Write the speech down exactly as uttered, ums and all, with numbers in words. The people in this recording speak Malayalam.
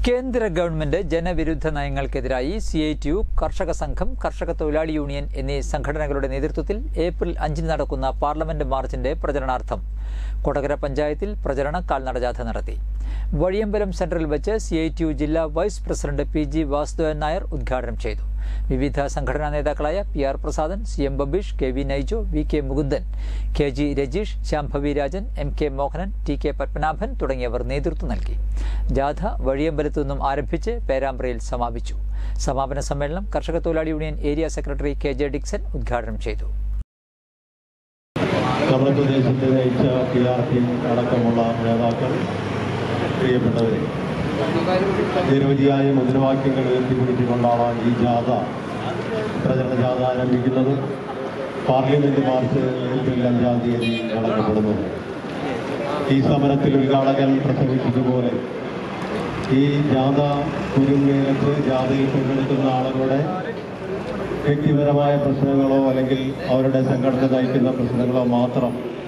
കേന്ദ്ര ഗവൺമെന്റ് ജനവിരുദ്ധ നയങ്ങൾക്കെതിരായി സി ഐ ടി യു, കർഷക സംഘം, കർഷക തൊഴിലാളി യൂണിയൻ എന്നീ സംഘടനകളുടെ നേതൃത്വത്തിൽ ഏപ്രിൽ അഞ്ചിന് നടക്കുന്ന പാർലമെന്റ് മാർച്ചിന്റെ പ്രചരണാർത്ഥം കൊടകര പഞ്ചായത്തിൽ പ്രചരണ കാൽനടജാഥ നടത്തി. വഴിയമ്പലം സെന്ററിൽ വെച്ച് സി ഐ ടി യു ജില്ലാ vice president P G Vasudevan Nair ഉദ്ഘാടനം ചെയ്തു. വിവിധ സംഘടനാ നേതാക്കളായ P R Prasadan, C M Babeesh, K V Naijo, V K Mukundan, K G Rajeesh, Shambhavi Rajan, M K Mohanan, T K Padmanabhan തുടങ്ങിയവർ നേതൃത്വം നൽകി. ജാഥ വഴിയമ്പലത്തു നിന്നും ആരംഭിച്ച് പേരാമ്പ്രയിൽ സമാപിച്ചു. സമാപന സമ്മേളനം കർഷക തൊഴിലാളി union area secretary K J Dixon ഉദ്ഘാടനം ചെയ്തു. നമ്മുടെ പ്രദേശത്തെ നയിച്ച പി ആർ ടി അടക്കമുള്ള നേതാക്കൾ, പ്രിയപ്പെട്ടവരെ, നിരവധിയായ മുദ്രാവാക്യങ്ങൾ ഉയർത്തിപ്പിടിച്ചുകൊണ്ടാണ് ഈ ജാഥ പ്രചരണ ജാഥ ആരംഭിക്കുന്നത്. പാർലമെന്റ് മാർച്ച് ഏപ്രിൽ അഞ്ചാം തീയതി നടത്തപ്പെടുന്നത്. ഈ സമരത്തിൽ ഉദ്ഘാടകൻ പ്രസംഗിച്ചതുപോലെ ഈ ജാഥ കുരുങ്ങേലത്ത് ജാഥയിൽ പങ്കെടുക്കുന്ന ആളുകളുടെ വ്യക്തിപരമായ പ്രശ്നങ്ങളോ അല്ലെങ്കിൽ അവരുടെ സംഘടന നയിക്കുന്ന പ്രശ്നങ്ങളോ മാത്രം